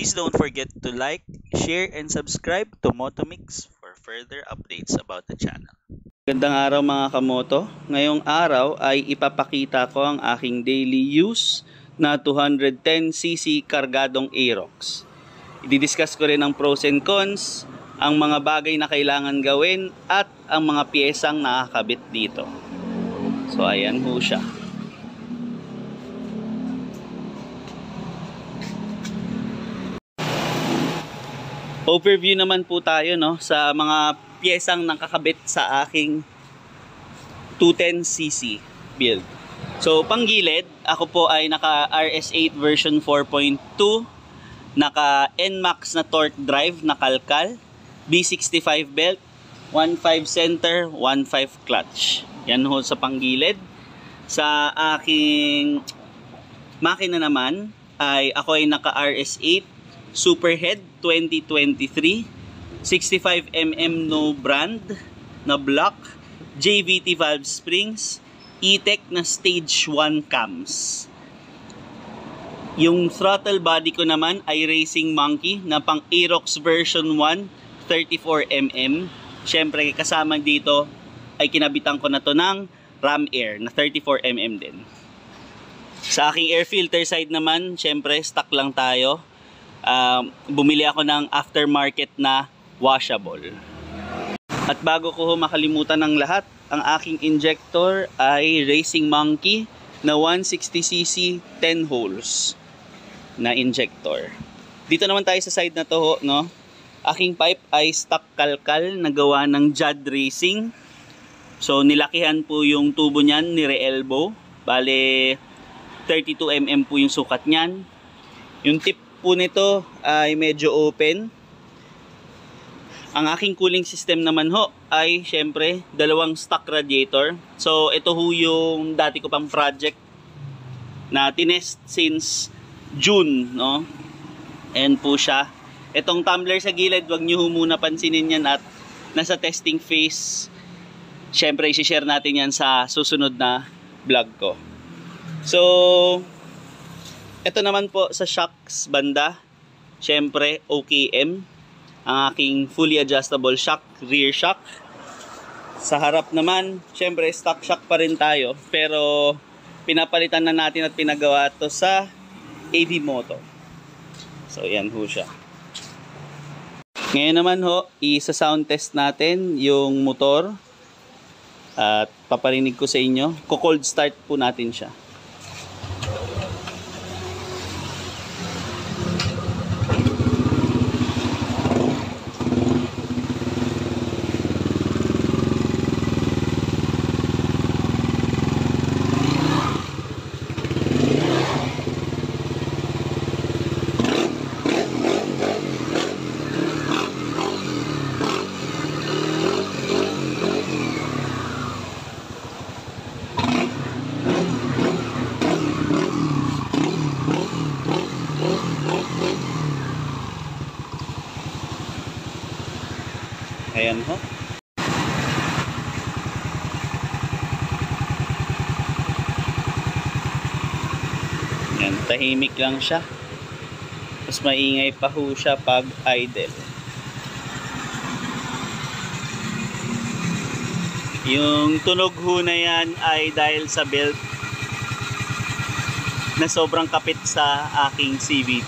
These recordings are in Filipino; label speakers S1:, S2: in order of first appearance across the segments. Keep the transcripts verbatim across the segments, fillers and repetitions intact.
S1: Please don't forget to like, share, and subscribe to Motomix for further updates about the channel. Gandang araw mga kamoto. Ngayong araw ay ipapakita ko ang aking daily use na two hundred ten c c kargadong Aerox. I-discuss ko rin ang pros and cons, ang mga bagay na kailangan gawin, at ang mga piyesang nakakabit dito. So ayan ho siya. Overview naman po tayo no sa mga piyesang nakakabit sa aking two ten c c build. So panggilid, ako po ay naka R S eight version four point two, naka N MAX na torque drive na kalkal, B sixty-five belt, one five center, one five clutch. Yan ho sa panggilid. Sa aking makina naman ay ako ay naka R S eight Superhead twenty twenty-three, sixty-five millimeter no brand na block, J V T valve springs, E-Tech na stage one cams. Yung throttle body ko naman ay Racing Monkey na pang Aerox version one, thirty-four millimeter. Syempre kasama dito ay kinabitan ko na to ng Ram Air na thirty-four millimeter din. Sa aking air filter side naman, syempre stock lang tayo. Uh, bumili ako ng aftermarket na washable. At bago ko makalimutan ng lahat, ang aking injector ay Racing Monkey na one sixty c c ten holes na injector. Dito naman tayo sa side na to, no? Aking pipe ay stock kalkal na gawa ng J A D Racing. So nilakihan po yung tubo niyan ni Re-Elbow. Bale thirty-two millimeter po yung sukat niyan. Yung tip po nito ay medyo open. Ang aking cooling system naman ho ay syempre dalawang stock radiator. So ito ho yung dati ko pang project na tinest since June, no? And po siya. Itong tumbler sa gilid, wag niyo muna pansinin yan at nasa testing phase. Syempre i-share natin yan sa susunod na vlog ko. So ito naman po sa shocks banda, syempre O K M, ang aking fully adjustable shock, rear shock. Sa harap naman, syempre stock shock pa rin tayo, pero pinapalitan na natin at pinagawa to sa A V Moto. So yan ho siya. Ngayon naman ho, isa-sound test natin yung motor at paparinig ko sa inyo. Ko-cold start po natin siya. Ayan ho. Ayan, tahimik lang siya. Mas maingay pa ho siya pag idle. Yung tunog ho na yan ay dahil sa belt na sobrang kapit sa aking C V T.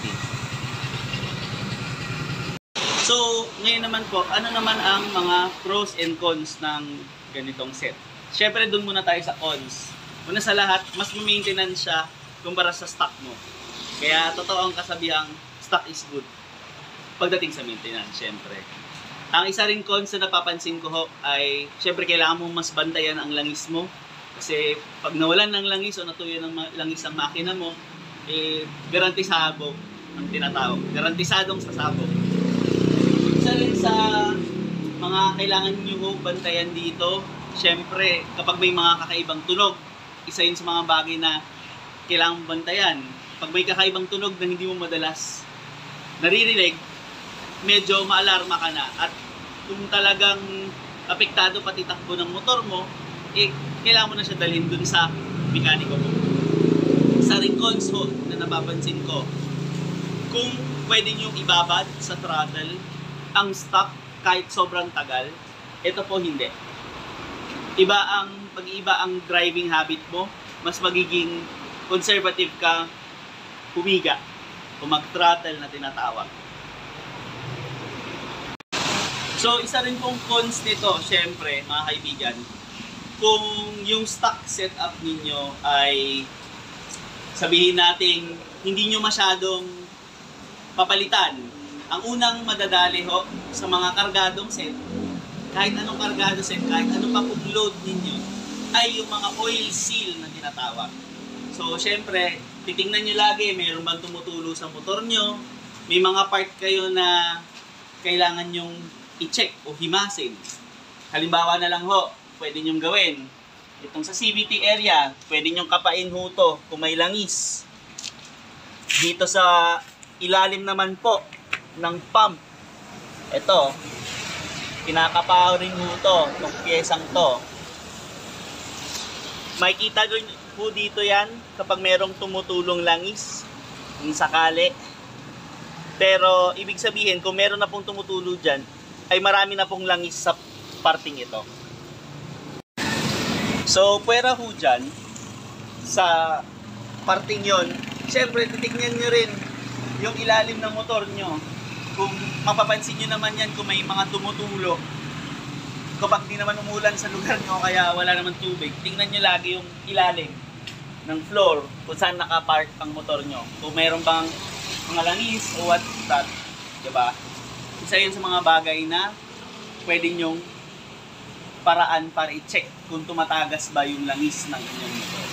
S1: So, ngayon naman po, ano naman ang mga pros and cons ng ganitong set? Siyempre, dun muna tayo sa cons. Una sa lahat, mas maintenance siya kumpara sa stock mo. Kaya, totoo ang kasabihang stock is good pagdating sa maintenance, siyempre. Ang isa ring cons na napapansin ko ho ay, siyempre, kailangan mo mas bantayan ang langis mo. Kasi, pag nawalan ng langis o natuyo ng langis ang makina mo, eh, garantisado ang tinatawag. Garantisadong sasabog. Isa rin sa mga kailangan nyo bantayan dito, syempre kapag may mga kakaibang tunog, isa yun sa mga bagay na kailangan bantayan. Pag may kakaibang tunog na hindi mo madalas naririnig, medyo maalarma ka na. At kung talagang apektado pati takbo ng motor mo, eh kailangan mo na siya dalhin dun sa mekaniko mo. Sa ring console na napapansin ko, kung pwede nyo ibabad sa throttle ang stock kahit sobrang tagal. Ito po hindi. Iba ang, pag-iba ang driving habit mo, mas magiging conservative ka humiga o mag-throttle na tinatawag. So, isa rin pong cons nito, syempre, mga kaibigan, kung yung stock setup ninyo ay sabihin natin, hindi nyo masyadong papalitan. Ang unang madadali ho sa mga kargadong set, kahit anong kargado set, kahit anong pa pong load ninyo, ay yung mga oil seal na tinatawag. So, syempre, titingnan nyo lagi, mayroon bang tumutulo sa motor nyo, may mga part kayo na kailangan nyong i-check o himasin. Halimbawa na lang ho, pwede nyong gawin. Itong sa C V T area, pwede nyong kapain ho to kung may langis. Dito sa ilalim naman po ng pump, ito, kinakapaw rin ho to, itong piyesang to. Makikita po dito yan kapag merong tumutulong langis, yung sakali. Pero ibig sabihin, kung meron na pong tumutulo dyan, ay marami na pong langis sa parting ito. So, pwera ho dyan, sa parting yon, syempre titignan nyo rin yung ilalim ng motor nyo. Kung mapapansin nyo naman yan kung may mga tumutulo, kapag di naman umulan sa lugar nyo kaya wala naman tubig, tingnan nyo lagi yung ilalim ng floor kung saan nakapark ang motor nyo. Kung mayroon bang mga langis o what that, diba? Isa yun sa mga bagay na pwede nyong paraan para i-check kung tumatagas ba yung langis ng inyong motor.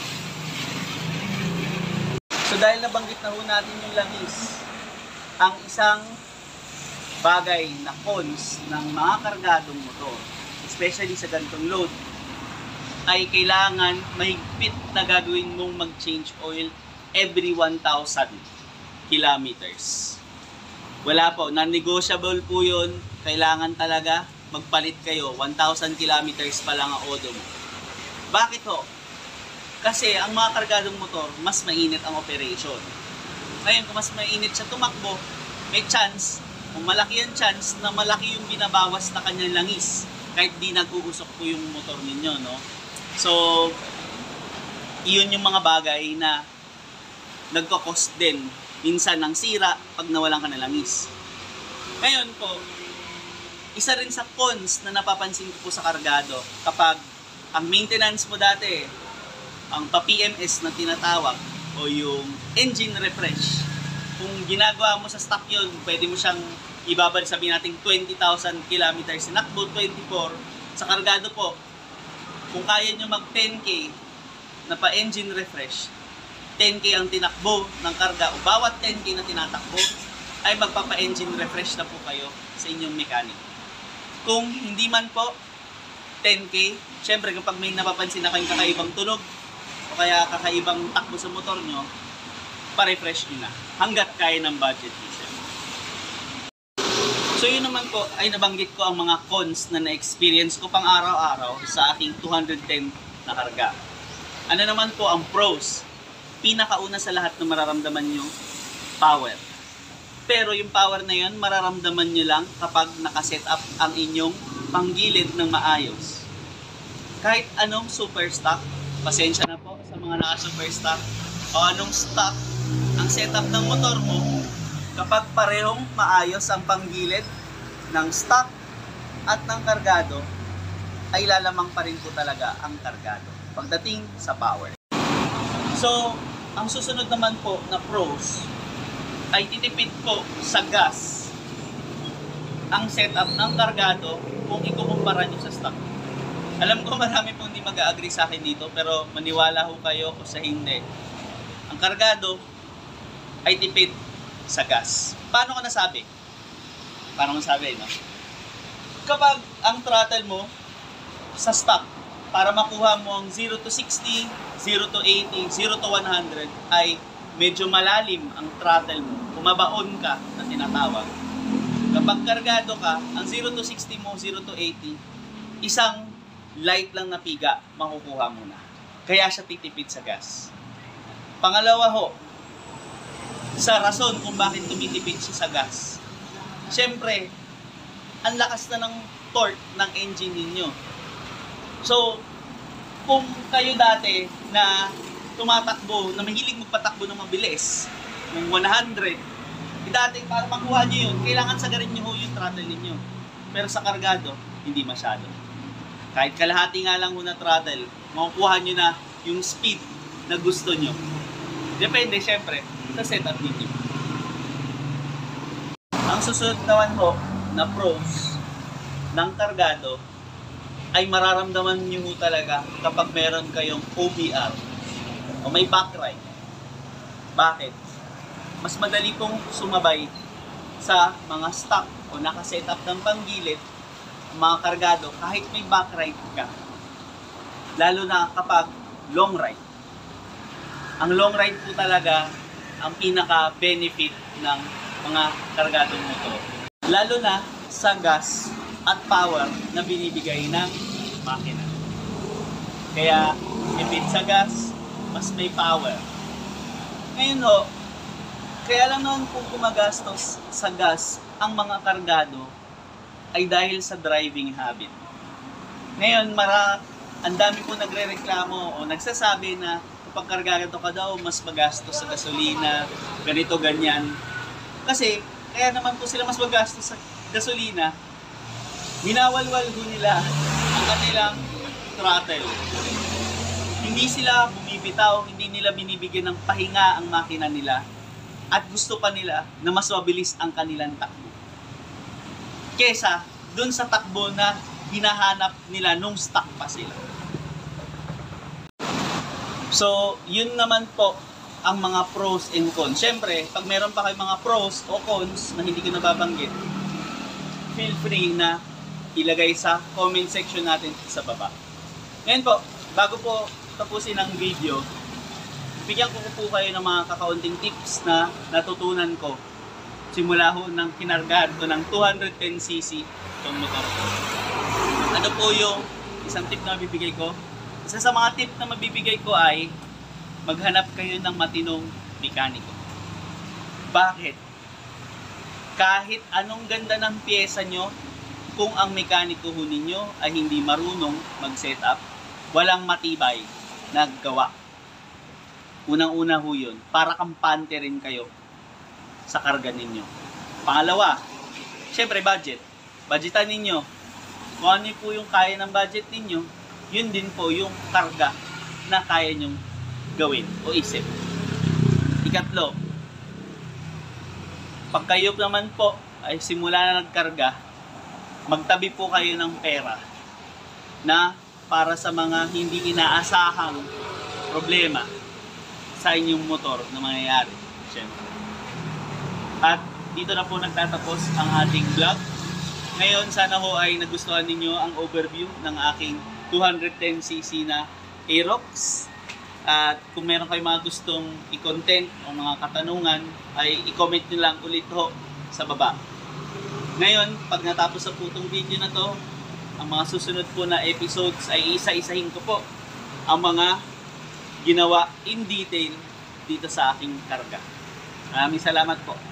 S1: So dahil nabanggit na ho natin yung langis, ang isang bagay na cons ng mga kargadong motor, especially sa ganitong load, ay kailangan mahigpit na gagawin mong mag-change oil every one thousand kilometers. Wala po, non-negotiable po yun. Kailangan talaga magpalit kayo. one thousand kilometers pa lang ang odo mo. Bakit ho? Kasi ang mga kargadong motor, mas mainit ang operation. Ngayon, kung mas mainit siya tumakbo, may chance, kung malaki ang chance na malaki yung binabawas na kanyang langis. Kahit di nag-uusok po yung motor ninyo, no? So, iyon yung mga bagay na nagko-cost din minsan ng sira pag nawalan ka ng langis. Ngayon po, isa rin sa cons na napapansin ko po sa kargado, kapag ang maintenance mo dati, ang pa-P M S na tinatawag o yung engine refresh, kung ginagawa mo sa stock yun, pwede mo siyang ibabad, sabihin natin twenty thousand kilometers, sinakbo twenty-four, sa kargado po, kung kaya nyo mag ten K na pa-engine refresh, ten K ang tinakbo ng karga o bawat ten K na tinatakbo ay magpapa-engine refresh na po kayo sa inyong mechanic. Kung hindi man po ten K, syempre kapag may napapansin na kayong kakaibang tunog o kaya kakaibang takbo sa motor nyo, pa-refresh nyo na hanggat kaya ng budget nyo. So yun naman po ay nabanggit ko ang mga cons na na-experience ko pang araw-araw sa aking two ten na karga. Ano naman po ang pros? Pinakauna sa lahat na mararamdaman nyo, power. Pero yung power na yun, mararamdaman nyo lang kapag nakaset up ang inyong panggilid ng maayos. Kahit anong super stock, pasensya na po sa mga naka-super stock, o anong stock ang setup ng motor mo, kapag parehong maayos ang panggilid ng stock at ng kargado, ay lalamang pa rin po talaga ang kargado pagdating sa power. So, ang susunod naman po na pros ay titipid po sa gas ang setup ng kargado kung ikukumpara nyo sa stock. Alam ko marami pong hindi mag-agree sa akin dito, pero maniwala ho kayo o sa hindi. Ang kargado ay tipid sa gas. Paano ko nasabi? Paano ko nasabi, no? Kapag ang throttle mo sa stock, para makuha mo ang zero to sixty, zero to eighty, zero to one hundred, ay medyo malalim ang throttle mo. Kumabaon ka na tinatawag. Kapag kargado ka, ang zero to sixty mo, zero to eighty, isang light lang na piga, makukuha mo na. Kaya siya titipid sa gas. Pangalawa ho, sa rason kung bakit tumitipid siya sa gas. Siyempre, ang lakas na ng torque ng engine ninyo. So, kung kayo dati na tumatakbo, na mahilig magpatakbo ng mabilis, ng one hundred, eh dati para makuha nyo yun, kailangan sagarin nyo ho yung throttle ninyo. Pero sa kargado, hindi masyado. Kahit kalahati nga lang ho na throttle, makukuha nyo na yung speed na gusto nyo. Depende, syempre, sa setup ninyo. Ang susunod naman ho na pros ng kargado ay mararamdaman nyo ho talaga kapag meron kayong O B R o may back ride. Bakit? Mas madali pong sumabay sa mga stock o nakasetup ng panggilid mga kargado kahit may back ride ka. Lalo na kapag long ride. Ang long ride po talaga ang pinaka-benefit ng mga kargadong motor. Lalo na sa gas at power na binibigay ng makina. Kaya, if sa gas, mas may power. Ngayon ho, kaya lang noon kung gumagastos sa gas ang mga kargado ay dahil sa driving habit. Ngayon, mara, ang dami po nagre-reklamo o nagsasabi na kapag kargado ka daw, mas magastos sa gasolina, ganito, ganyan. Kasi, kaya naman po sila mas magastos sa gasolina, minawalwal ho nila ang kanilang throttle. Hindi sila bumibitaw, hindi nila binibigyan ng pahinga ang makina nila, at gusto pa nila na mas mabilis ang kanilang takbo. Kesa dun sa takbo na hinahanap nila nung stuck pa sila. So, yun naman po ang mga pros and cons. Siyempre, pag meron pa kayong mga pros o cons na hindi ko nababanggit, feel free na ilagay sa comment section natin sa baba. Ngayon po, bago po tapusin ang video, bigyan ko po kayo ng mga kakaunting tips na natutunan ko simula ho ng kinargad ko ng two hundred ten c c itong motor ko. Ano po yung isang tip na mabibigay ko? Isa sa mga tip na mabibigay ko ay maghanap kayo ng matinong mekaniko. Bakit? Kahit anong ganda ng pyesa nyo, kung ang mekaniko ho ninyo ay hindi marunong mag-setup, walang matibay na gawa. Unang-una ho yun, para kampante rin kayo sa karga ninyo. Pangalawa, syempre budget. Budgetan ninyo. Kung ano po yung kaya ng budget ninyo, yun din po yung karga na kaya nyong gawin o isip. Ikatlo, pag kayo naman po ay simula na nagkarga, magtabi po kayo ng pera na para sa mga hindi inaasahang problema sa inyong motor na mangyayari. Siyempre. At dito na po nagtatapos ang ating vlog. Ngayon, sana ho ay nagustuhan ninyo ang overview ng aking two hundred ten c c na Aerox. At kung meron kayong mga gustong i-content o mga katanungan, ay i-comment nyo lang ulit ho sa baba. Ngayon, pag natapos sa po itong video na to, ang mga susunod po na episodes ay isa-isahin ko po ang mga ginawa in detail dito sa aking karga. Maraming salamat po.